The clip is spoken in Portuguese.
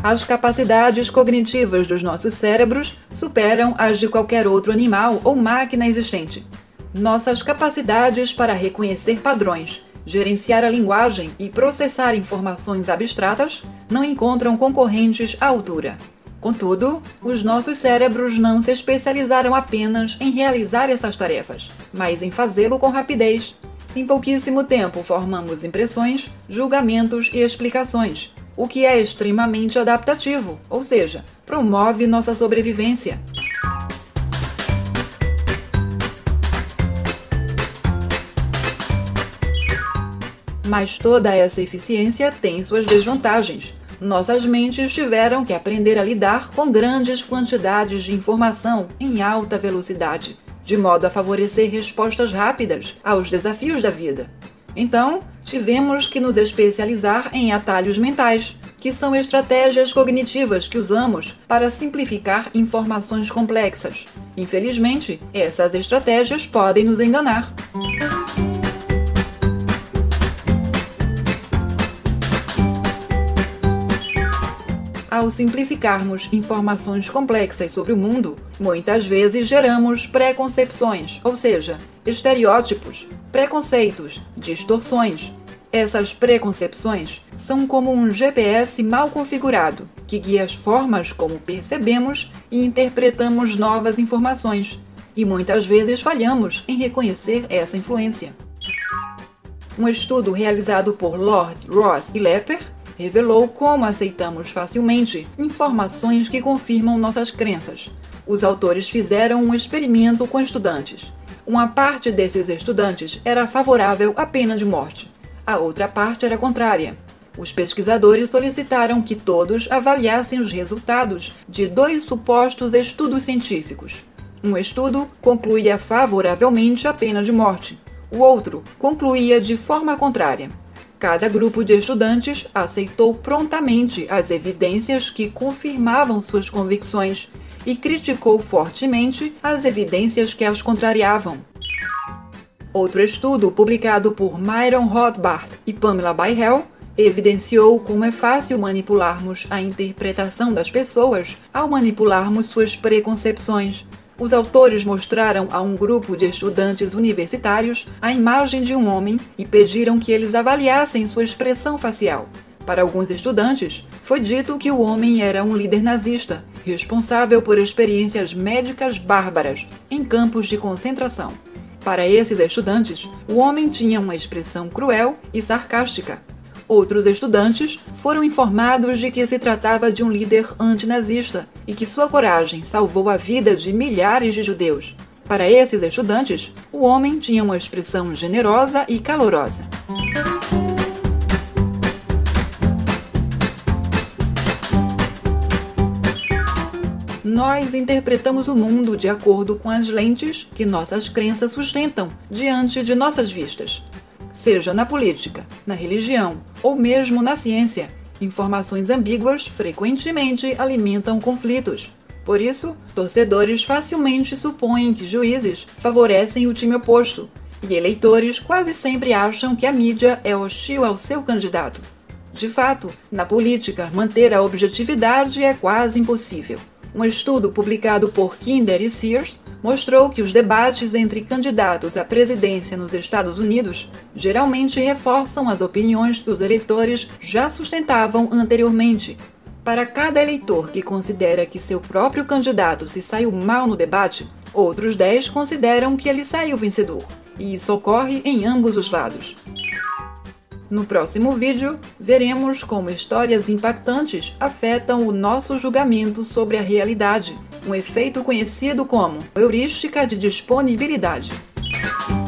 As capacidades cognitivas dos nossos cérebros superam as de qualquer outro animal ou máquina existente. Nossas capacidades para reconhecer padrões, gerenciar a linguagem e processar informações abstratas não encontram concorrentes à altura. Contudo, os nossos cérebros não se especializaram apenas em realizar essas tarefas, mas em fazê-lo com rapidez. Em pouquíssimo tempo formamos impressões, julgamentos e explicações, o que é extremamente adaptativo, ou seja, promove nossa sobrevivência. Mas toda essa eficiência tem suas desvantagens. Nossas mentes tiveram que aprender a lidar com grandes quantidades de informação em alta velocidade, de modo a favorecer respostas rápidas aos desafios da vida. Então, tivemos que nos especializar em atalhos mentais, que são estratégias cognitivas que usamos para simplificar informações complexas. Infelizmente, essas estratégias podem nos enganar. Ao simplificarmos informações complexas sobre o mundo, muitas vezes geramos preconcepções, ou seja, estereótipos, preconceitos, distorções. Essas preconcepções são como um GPS mal configurado, que guia as formas como percebemos e interpretamos novas informações, e muitas vezes falhamos em reconhecer essa influência. Um estudo realizado por Lord, Ross e Lepper revelou como aceitamos facilmente informações que confirmam nossas crenças. Os autores fizeram um experimento com estudantes. Uma parte desses estudantes era favorável à pena de morte. A outra parte era contrária. Os pesquisadores solicitaram que todos avaliassem os resultados de 2 supostos estudos científicos. Um estudo concluía favoravelmente a pena de morte. O outro concluía de forma contrária. Cada grupo de estudantes aceitou prontamente as evidências que confirmavam suas convicções e criticou fortemente as evidências que as contrariavam. Outro estudo, publicado por Myron Rothbard e Pamela Byhell, evidenciou como é fácil manipularmos a interpretação das pessoas ao manipularmos suas preconcepções. Os autores mostraram a um grupo de estudantes universitários a imagem de um homem e pediram que eles avaliassem sua expressão facial. Para alguns estudantes, foi dito que o homem era um líder nazista, responsável por experiências médicas bárbaras em campos de concentração. Para esses estudantes, o homem tinha uma expressão cruel e sarcástica. Outros estudantes foram informados de que se tratava de um líder antinazista e que sua coragem salvou a vida de milhares de judeus. Para esses estudantes, o homem tinha uma expressão generosa e calorosa. Nós interpretamos o mundo de acordo com as lentes que nossas crenças sustentam diante de nossas vistas. Seja na política, na religião ou mesmo na ciência, informações ambíguas frequentemente alimentam conflitos. Por isso, torcedores facilmente supõem que juízes favorecem o time oposto, e eleitores quase sempre acham que a mídia é hostil ao seu candidato. De fato, na política, manter a objetividade é quase impossível. Um estudo publicado por Kinder e Sears mostrou que os debates entre candidatos à presidência nos Estados Unidos geralmente reforçam as opiniões que os eleitores já sustentavam anteriormente. Para cada eleitor que considera que seu próprio candidato se saiu mal no debate, outros 10 consideram que ele saiu vencedor. E isso ocorre em ambos os lados. No próximo vídeo, veremos como histórias impactantes afetam o nosso julgamento sobre a realidade, um efeito conhecido como heurística de disponibilidade.